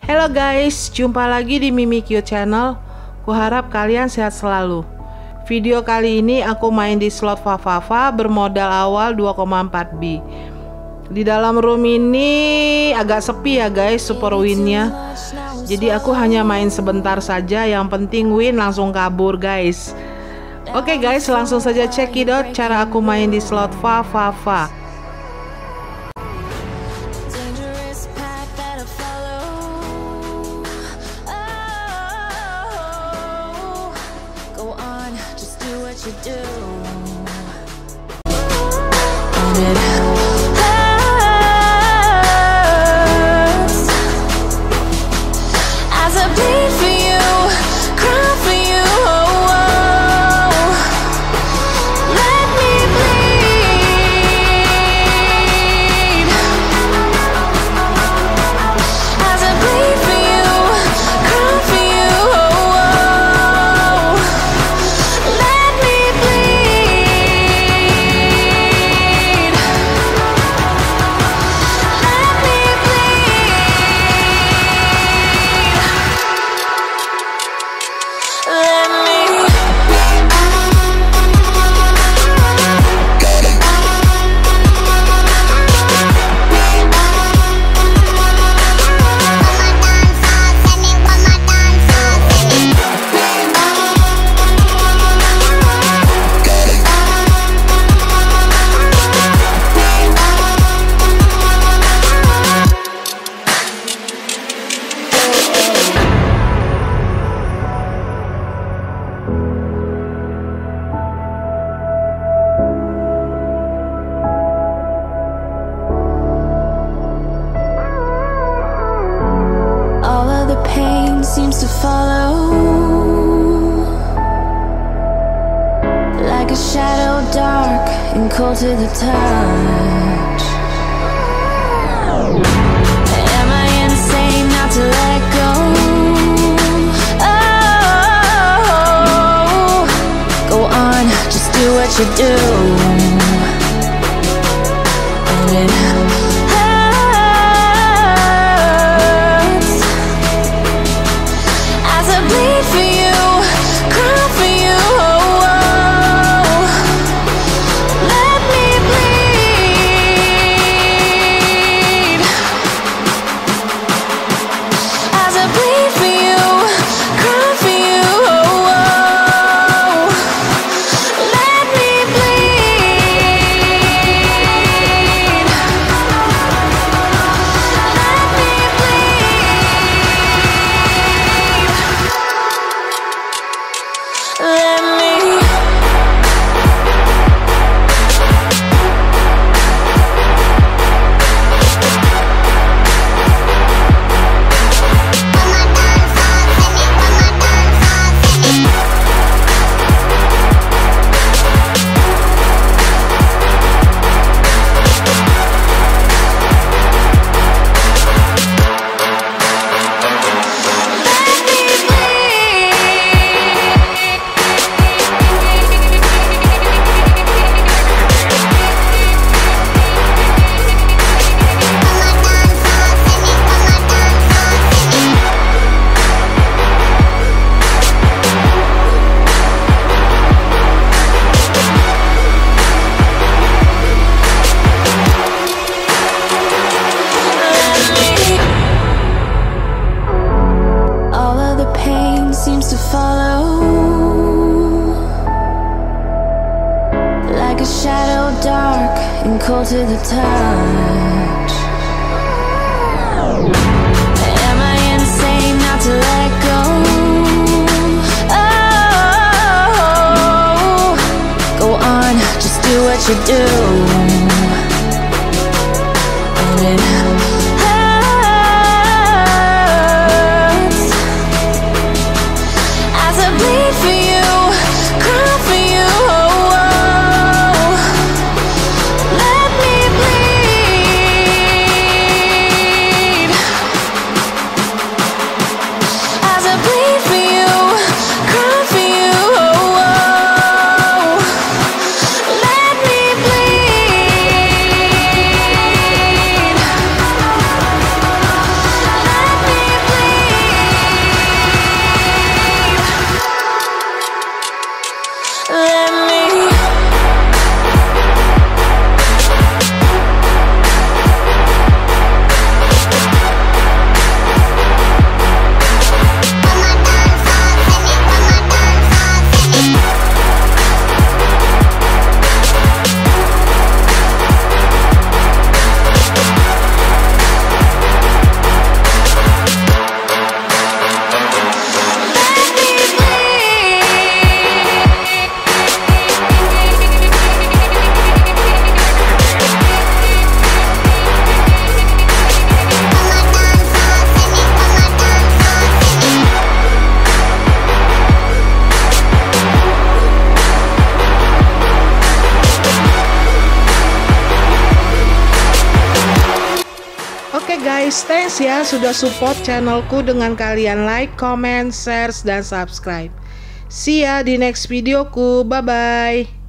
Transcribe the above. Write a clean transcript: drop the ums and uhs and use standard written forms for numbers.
Halo guys, jumpa lagi di Mimi Cute Channel. Kuharap kalian sehat selalu. Video kali ini aku main di slot Fafafa bermodal awal 2,4 B. Di dalam room ini agak sepi ya guys, super winnya. Jadi aku hanya main sebentar saja, yang penting win langsung kabur guys. Oke guys, langsung saja cekidot cara aku main di slot Fafafa. You do, and it hurts as I bleed for you, cry for you. Oh, let me bleed as I bleed for you, cry for you. Seems to follow like a shadow, dark and cold to the touch. Am I insane not to let go? Oh, go on, just do what you do. And it bleed for you, cry for you. Oh, let me bleed as I bleed for you, cry for you. Oh, let me bleed. Let me bleed. Let me. Seems to follow like a shadow, dark and cold to the touch. Am I insane not to let go? Oh, go on, just do what you do. And it bleed for you, cry for you. Oh, let me bleed as I bleed for you, cry for you. Oh, let me bleed. Thanks ya sudah support channelku dengan kalian like, comment, share, dan subscribe. See ya di next videoku. Bye-bye.